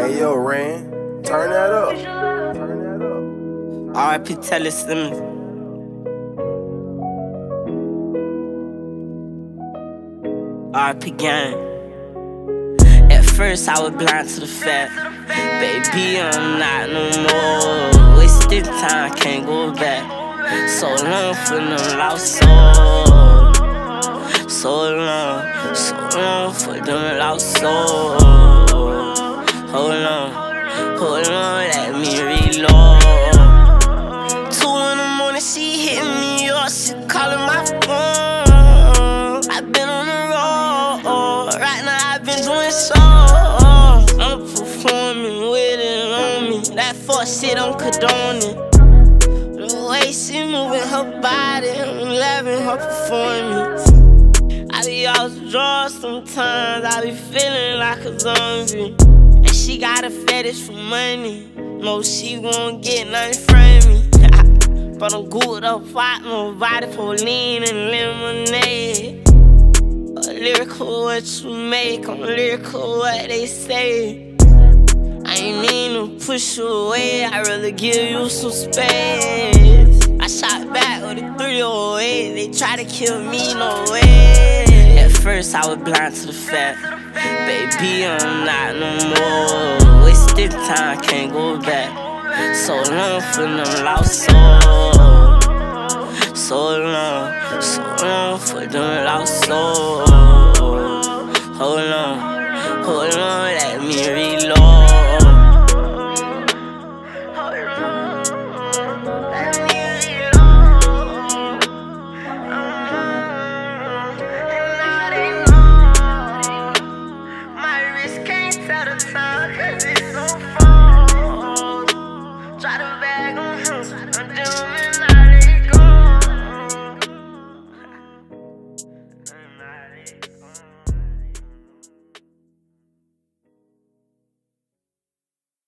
Hey yo, Ran, turn that up. Turn that up. R.I.P. Telly Simmons. R.I.P. Gang. At first I was blind to the fact, baby, I'm not no more. Wasted time, can't go back. So long for them lost souls. So long for them lost souls. Hold on, let me reload. 2 in the morning, she hit me up, she calling my phone. I've been on the road, right now I've been doing shows. I'm performing with it on me, that fuck shit I'm condoning. The way she moving her body, I'm loving her performance. I be off the drugs sometimes, I be feeling like a zombie. And she got a fetish for money, no, she won't get nothing from me. But I'm good up, fight nobody, Pauline and lemonade. Lyrical what you make, I'm lyrical what they say. I ain't mean to push you away, I'd rather give you some space. I shot back with a 308, they try to kill me, no way. At first I was blind to the fact, baby, I'm not no more. Wasted time, can't go back. So long for them lost souls. So long for them lost souls. Hold on, let me reload.